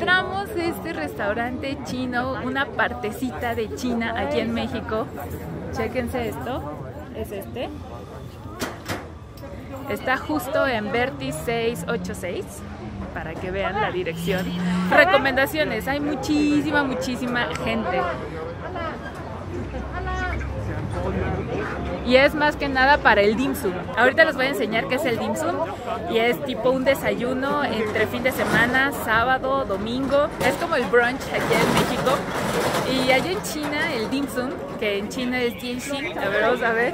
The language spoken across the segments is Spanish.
encontramos este restaurante chino, una partecita de China aquí en México. Chéquense esto, es este. Está justo en Vertis 686, para que vean la dirección. Recomendaciones, hay muchísima gente. Y es más que nada para el dim sum. Ahorita les voy a enseñar qué es el dim sum. Y es tipo un desayuno entre fin de semana, sábado, domingo. Es como el brunch aquí en México. Y allá en China, el dim sum, que en China es Jianxing. A ver, vamos a ver.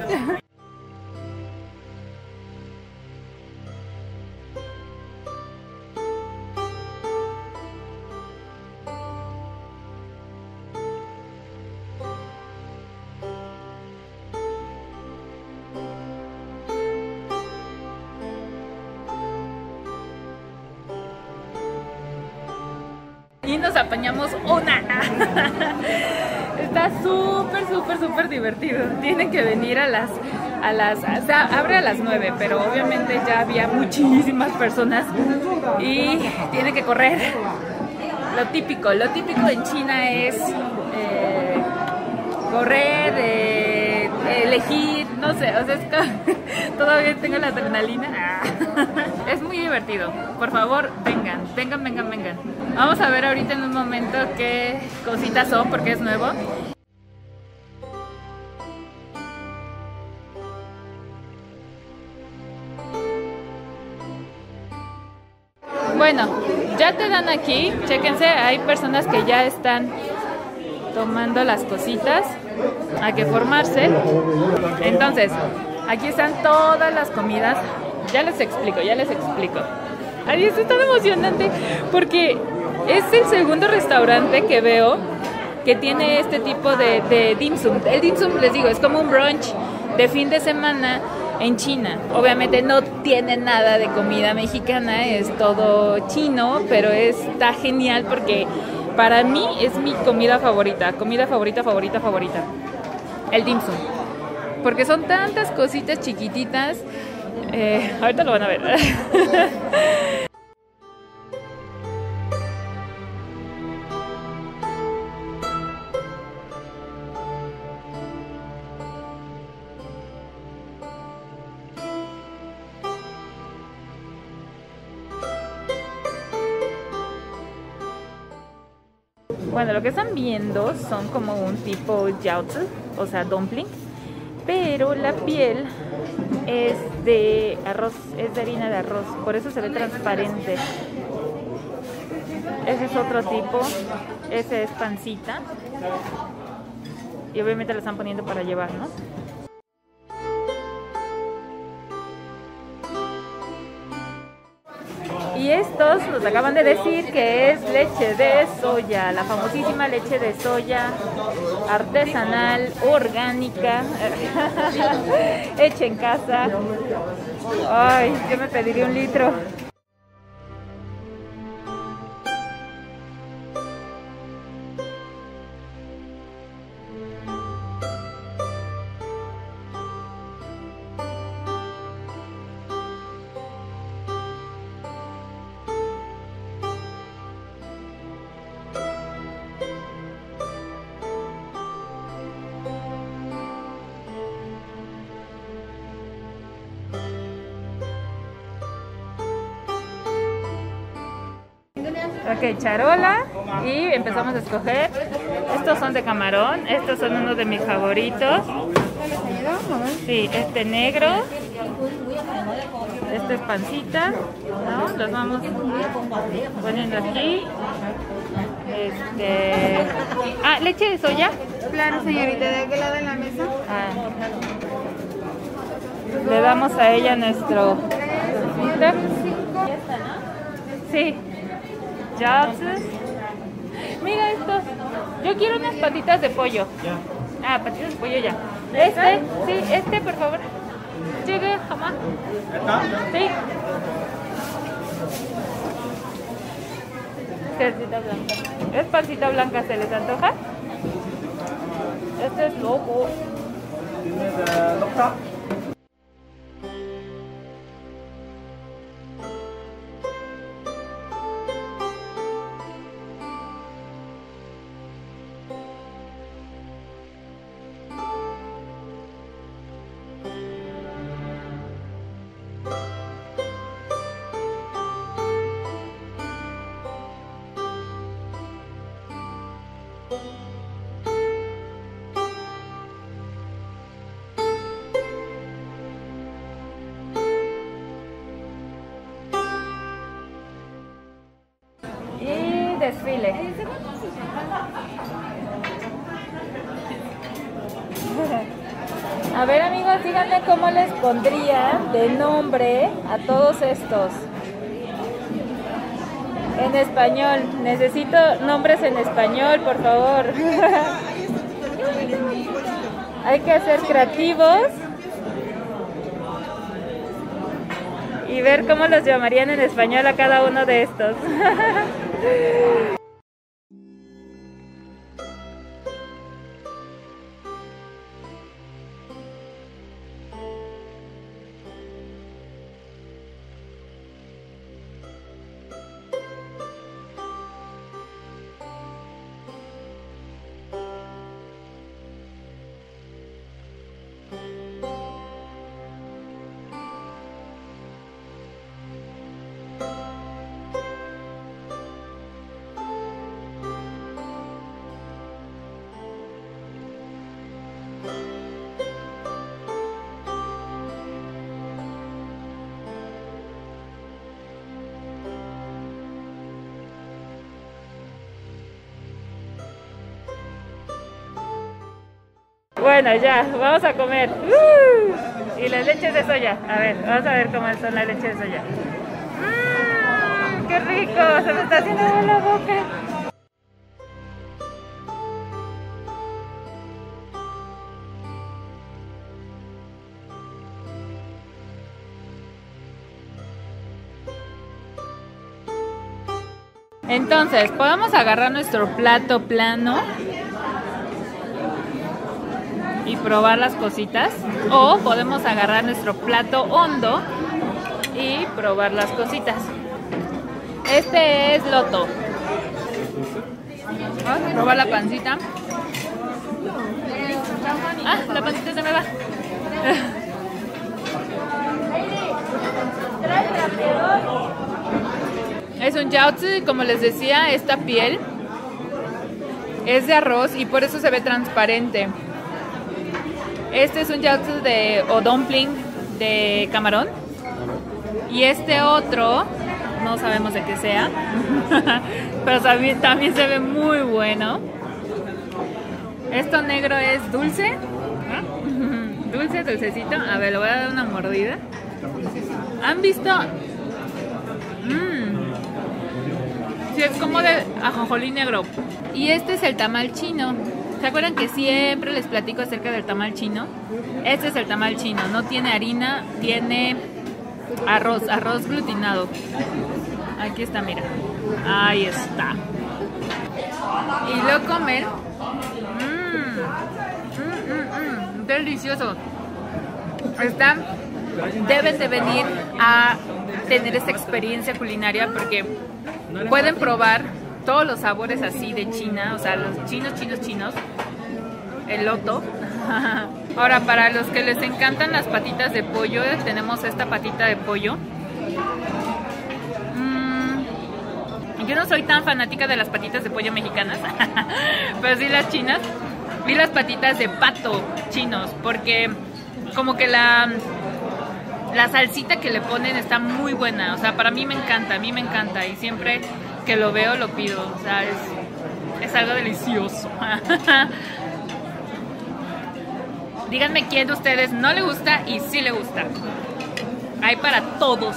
Y nos apañamos una. Está súper divertido. Tienen que venir a las, o sea, abre a las 9, pero obviamente ya había muchísimas personas y tienen que correr. Lo típico en China es correr, elegir, no sé, o sea, es que todavía tengo la adrenalina. Es muy divertido. Por favor, vengan. Vamos a ver ahorita en un momento qué cositas son, porque es nuevo. Bueno, ya te dan aquí, chéquense, hay personas que ya están tomando las cositas, hay que formarse. Entonces, aquí están todas las comidas. Ya les explico. Ay, esto es tan emocionante porque es el segundo restaurante que veo que tiene este tipo de dim sum. El dim sum, les digo, es como un brunch de fin de semana en China. Obviamente no tiene nada de comida mexicana, es todo chino, pero está genial porque para mí es mi comida favorita. El dim sum. Porque son tantas cositas chiquititas. Ahorita lo van a ver. Bueno, lo que están viendo son como un tipo jiaozi, o sea, dumpling, pero la piel es de arroz, es de harina de arroz, por eso se ve transparente. Ese es otro tipo, ese es pancita, y obviamente lo están poniendo para llevar, ¿no? Y estos nos acaban de decir que es leche de soya, la famosísima leche de soya artesanal, orgánica, hecha en casa. Ay, yo me pediría 1 litro. Ok, charola, y empezamos a escoger. Estos son de camarón, estos son unos de mis favoritos. Sí, este negro, este es pancita, ¿no? Los vamos poniendo aquí. Leche de soya. Claro, señorita, ¿de qué lado de la mesa? Le damos a ella nuestro... Sí. Jiaozi. Mira estos. Yo quiero unas patitas de pollo. Ah, patitas de pollo ya. Este, por favor. Llegue, jamás. Sí. Pancita blanca. ¿Es pancita blanca? ¿Se les antoja? Este es loco. desfile. A ver, amigos, díganme cómo les pondría de nombre a todos estos. En español. Necesito nombres en español, por favor. Hay que ser creativos y ver cómo los llamarían en español a cada uno de estos. Bueno, ya, vamos a comer. Y las leches de soya. A ver, vamos a ver cómo son las leches de soya. ¡Qué rico! Se me está haciendo agua en la boca. Entonces, podemos agarrar nuestro plato plano y probar las cositas, o podemos agarrar nuestro plato hondo y probar las cositas. Este es loto. Vamos a probar la pancita. Ah, la pancita se me va. Es un jiaozi, como les decía, esta piel es de arroz y por eso se ve transparente. Este es un jiaozi o dumpling de camarón. Y este otro, no sabemos de qué sea, pero también se ve muy bueno. Esto negro es dulce. Dulce, dulcecito. A ver, le voy a dar una mordida. ¿Han visto? Sí, es como de ajonjolí negro. Y este es el tamal chino. ¿Se acuerdan que siempre les platico acerca del tamal chino? Este es el tamal chino. No tiene harina, tiene arroz glutinado. Aquí está, mira. Ahí está. Y lo comen. Delicioso. Deben de venir a tener esta experiencia culinaria porque pueden probar todos los sabores así de China, o sea, los chinos, el loto. Ahora, para los que les encantan las patitas de pollo, tenemos esta patita de pollo. Yo no soy tan fanática de las patitas de pollo mexicanas, pero sí las chinas. Y las patitas de pato chinos, porque como que la salsita que le ponen está muy buena. O sea, para mí me encanta, y siempre que lo veo lo pido. O sea, es algo delicioso. Díganme quién de ustedes no le gusta y sí le gusta. Hay para todos.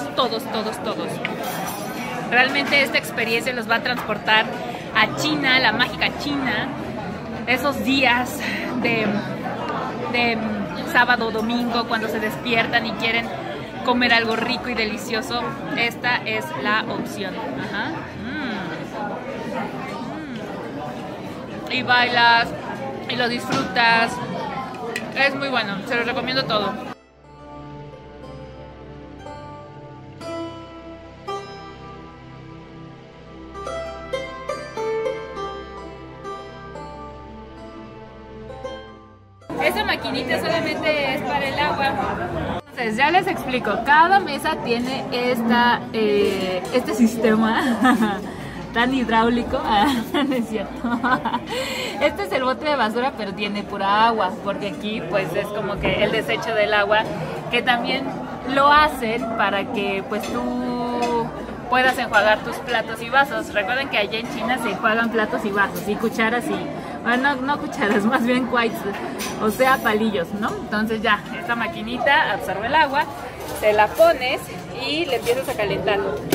Realmente esta experiencia los va a transportar a China, la mágica China. Esos días de sábado, domingo, cuando se despiertan y quieren comer algo rico y delicioso, esta es la opción. Ajá. Y bailas y lo disfrutas. Es muy bueno, se los recomiendo todo. Esa maquinita solamente es para el agua. Entonces, ya les explico. Cada mesa tiene este sistema tan hidráulico. No es cierto. Este es el bote de basura, pero tiene pura agua, porque aquí pues es como que el desecho del agua, que también lo hacen para que pues tú puedas enjuagar tus platos y vasos. Recuerden que allá en China se enjuagan platos y vasos y cucharas y... Bueno, no cucharas, más bien kuaits, o sea, palillos, ¿no? Entonces ya, esta maquinita absorbe el agua, te la pones y le empiezas a calentar.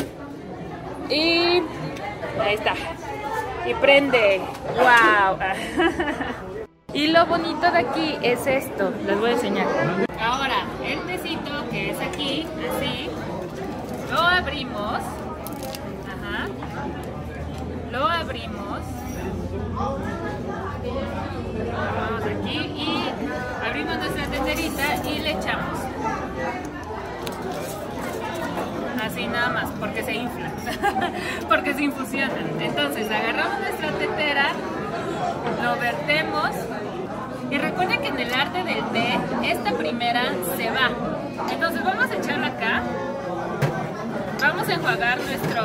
Y ahí está. Y prende. ¡Wow! Y lo bonito de aquí es esto, les voy a enseñar. Ahora, el tecito que es aquí, así, lo abrimos. Ajá. Lo abrimos. Vamos aquí y abrimos nuestra tenderita y le echamos. Así nada más, porque se infla, porque se infusiona. Entonces agarramos nuestra tetera, lo vertemos y recuerden que en el arte del té, esta primera se va. Entonces vamos a echarla acá, vamos a enjuagar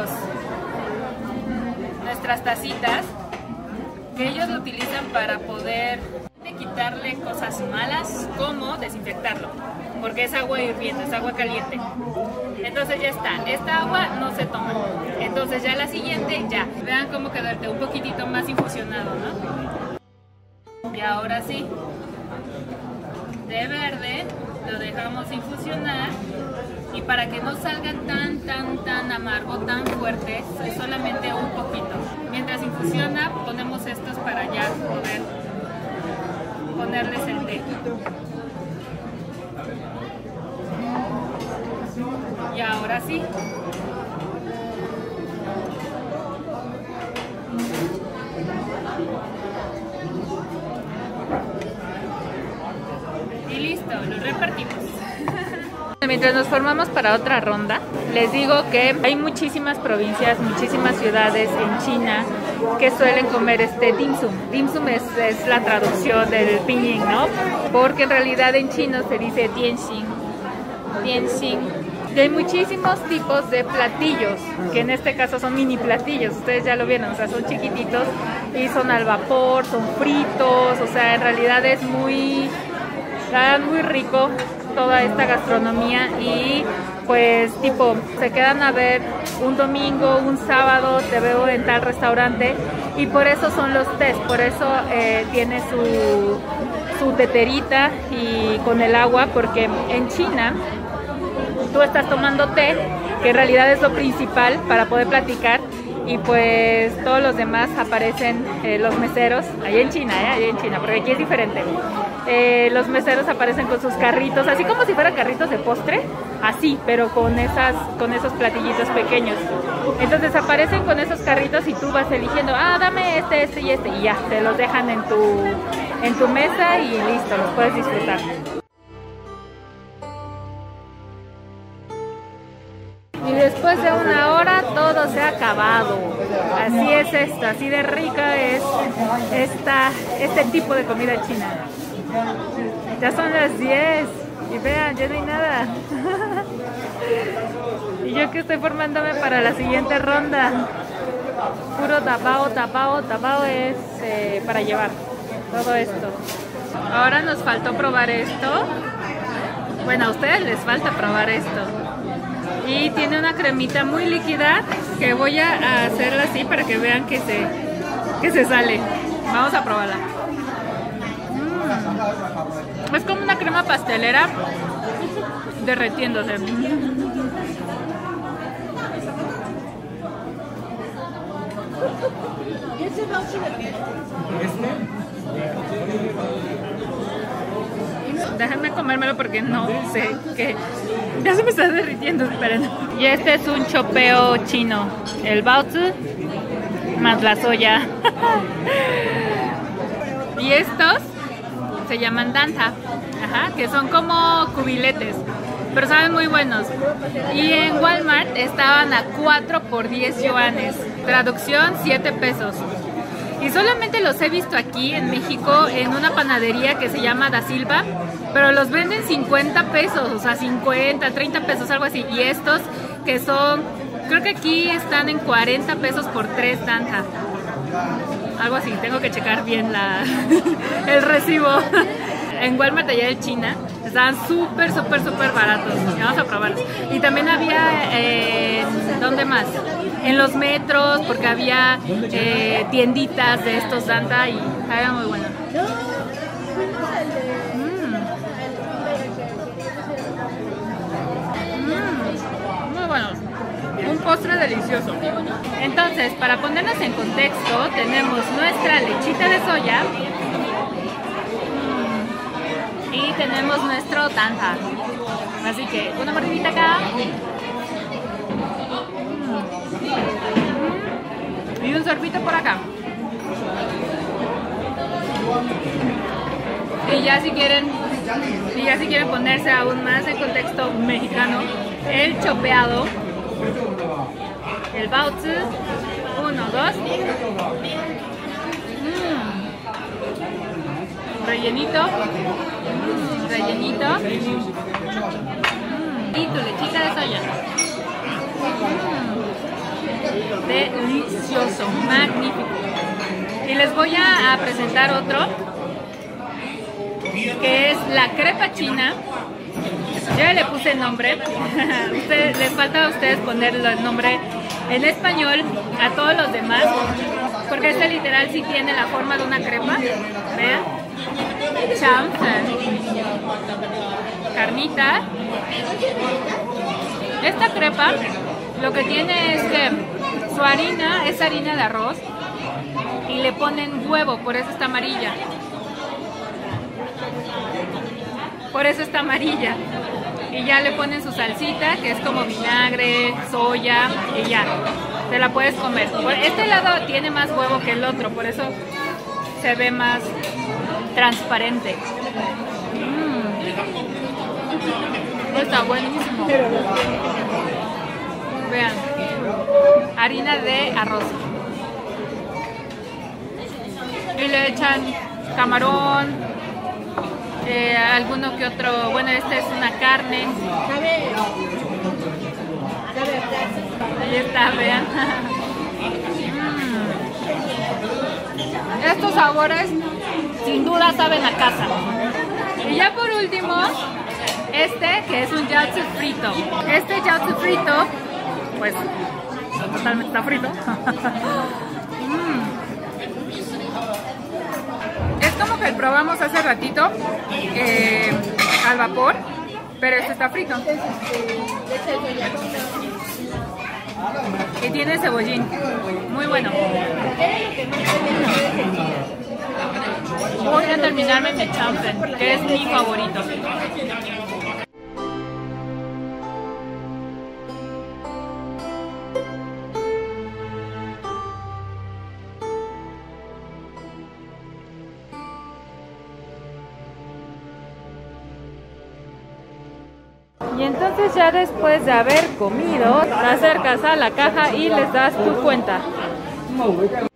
nuestras tacitas que ellos lo utilizan para poder quitarle cosas malas, como desinfectarlo, porque es agua hirviendo, es agua caliente. Entonces ya está, esta agua no se toma. Entonces ya la siguiente, ya. Vean cómo quedarte un poquitito más infusionado, ¿no? Y ahora sí, de verde lo dejamos infusionar y para que no salga tan amargo, tan fuerte, es solamente un poquito. Mientras infusiona, ponemos estos para ya poder ponerles el té. Y ahora sí. Y listo, lo repartimos. Mientras nos formamos para otra ronda, les digo que hay muchísimas provincias, muchísimas ciudades en China que suelen comer este dim sum. Dim sum es la traducción del pinyin, ¿no? Porque en realidad en chino se dice tianxin. Tianxin. Y hay muchísimos tipos de platillos, que en este caso son mini platillos, ustedes ya lo vieron, o sea, son chiquititos y son al vapor, son fritos, o sea, en realidad es muy rico toda esta gastronomía y pues tipo se quedan a ver un domingo, un sábado, te veo en tal restaurante y por eso son los tés, por eso tiene su teterita y con el agua, porque en China tú estás tomando té, que en realidad es lo principal para poder platicar y pues todos los demás aparecen los meseros, allá en China, porque aquí es diferente. Los meseros aparecen con sus carritos, así como si fueran carritos de postre, así, pero con esos platillitos pequeños. Entonces aparecen con esos carritos y tú vas eligiendo, dame este y este, y ya, te los dejan en tu mesa y listo, los puedes disfrutar. Y después de una hora todo se ha acabado. Así es esto, así de rica es este tipo de comida china. Ya son las 10 y vean, ya no hay nada. Y yo que estoy formándome para la siguiente ronda. Puro tapao es para llevar todo esto. Ahora nos faltó probar esto. Bueno, a ustedes les falta probar esto. Y tiene una cremita muy líquida que voy a hacerla así para que vean que se sale. Vamos a probarla. Es como una crema pastelera derretiéndose. Déjenme comérmelo porque no sé qué. Ya se me está derritiendo, esperen. Y este es un chopeo chino. El baozi más la soya. Y estos se llaman danta, que son como cubiletes, pero saben muy buenos. Y en Walmart estaban a 4 por 10 yuanes. Traducción, 7 pesos. Y solamente los he visto aquí en México en una panadería que se llama Da Silva, pero los venden 50 pesos, o sea, 50, 30 pesos, algo así. Y estos que son, creo que aquí están en 40 pesos por 3 danta. Algo así, tengo que checar bien el recibo. En Walmart allá de China Estaban súper baratos. Y vamos a probarlos. Y también había, ¿dónde más? En los metros, porque había tienditas de estos Danta y era muy bueno. Muy bueno. Un postre delicioso. Entonces, para ponernos en contexto, tenemos nuestra lechita de soya y tenemos nuestro Danta. Así que una mordidita acá. Y un sorbito por acá. Y ya si quieren ponerse aún más en contexto mexicano, el chopeado, el baozi, 1, 2, rellenito, y tu lechita de soya. Delicioso, magnífico. Y les voy a presentar otro, que es la crepa china. Yo ya le puse el nombre. Les falta a ustedes ponerle el nombre en español a todos los demás, porque este literal sí tiene la forma de una crepa. Vean, champion, carnita. Esta crepa lo que tiene es que su harina es harina de arroz y le ponen huevo, por eso está amarilla. Por eso está amarilla. Y ya le ponen su salsita, que es como vinagre, soya, y ya, te la puedes comer. Por este lado tiene más huevo que el otro, por eso se ve más transparente. Está buenísimo. Vean, harina de arroz. Y le echan camarón, alguno que otro, bueno, esta es una carne. Ahí está, vean. Estos sabores sin duda saben a casa. Y ya por último, este que es un jiaozi frito. Este jiaozi frito, pues totalmente está frito. Es como que probamos hace ratito al vapor, pero este está frito. Y tiene cebollín, muy bueno. Voy a terminarme mi champion, que es mi favorito. Y entonces ya después de haber comido, te acercas a la caja y les das tu cuenta.